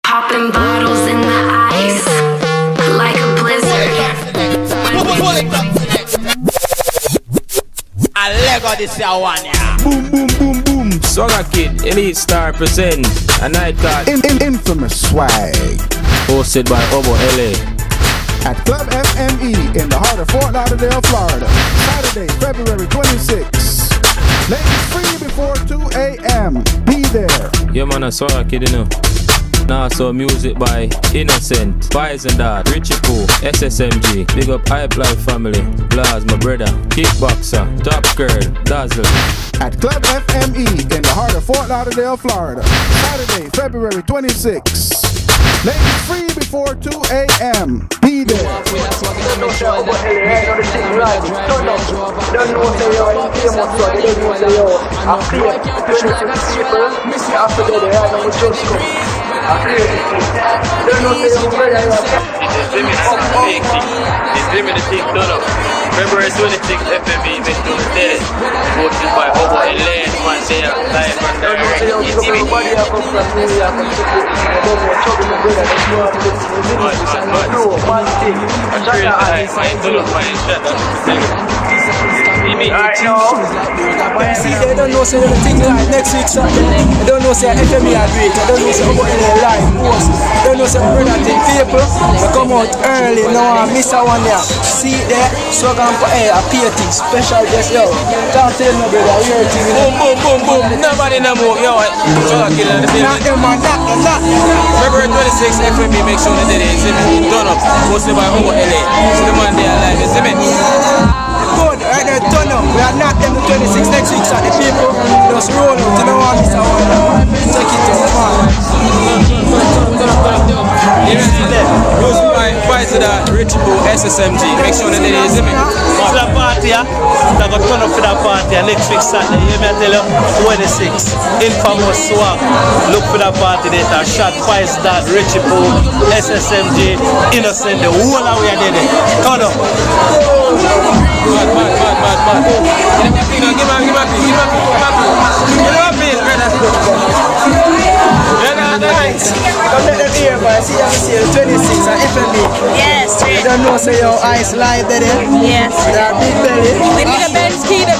Popping bottles in the ice like a blizzard. I Lego this one, yeah. Boom, boom, boom, boom. Swagger Kid, Elite Star present a night called Infamous Swag, hosted by Obo LA at Club FME in the heart of Fort Lauderdale, Florida. Saturday, February 26th. Ladies free before 2 a.m. Be there. Yeah, man, a Swagger Kid, you know. Now, so music by Innocent, Poison Dart, Richie Poo, SSMG, Big Up Hype Life Family, Blaz, my brother, Kickboxer, Top Girl, Dazzle. At Club FME in the heart of Fort Lauderdale, Florida. Saturday, February 26th. Ladies free before 2 a.m. Be there. February 26th, FME event on the day, hosted by Obo LA, one day live and direct. See, they don't know say anything like next week Saturday. They don't know say FME are great. They don't know say Obo LA live post. They don't know say brother thing people. They come out early now and miss a one there. See there, so come for a PAT special guest yo. Can't tell no brother, we heard thing. Boom, boom, boom, boom. Nobody no move, yo. Swagger Kid on the building. Not them man, not. February 26th, FME, make sure that they see me. Turn up, hosted by Obo LA. So the man there live, you see me? Good, right there, turn up. We are not them the 26th next week, so the people just roll out. You know what, Mr. Wonder? Check it out, man. Music by Poison Dart, Richie Poo, SSMG. Make sure that they see me. It's a party, yeah. They're going to turn up for that party next week Saturday. You may tell you, 26. Infamous Swag. Look for that party there. Shot Poison Dart, Richie Poo, SSMG, Innocent. The whole of we are there. Turn up. Mad. Give me a piece, brother. Come let them hear, boy. See you 26 and FME. Yes, You don't know, say your eyes live there. yes. That big belly. We need a Benz key to